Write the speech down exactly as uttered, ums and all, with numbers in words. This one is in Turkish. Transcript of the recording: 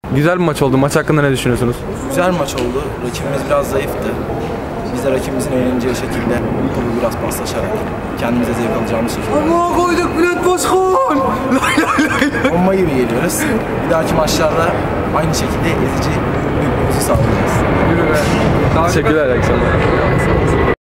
Güzel bir maç oldu. Maç hakkında ne düşünüyorsunuz? Güzel maç oldu. Rakibimiz biraz zayıftı. Biz de rakibimizin eğleneceği şekilde topu biraz paslaşarak kendimize zevk alacağımız şekilde. Ama koyduk Bülent Başkan! Bomba gibi geliyoruz. Bir dahaki maçlarda aynı şekilde ezici büyüklüğümüzü sağlayacağız. Teşekkürler. İyi akşamlar.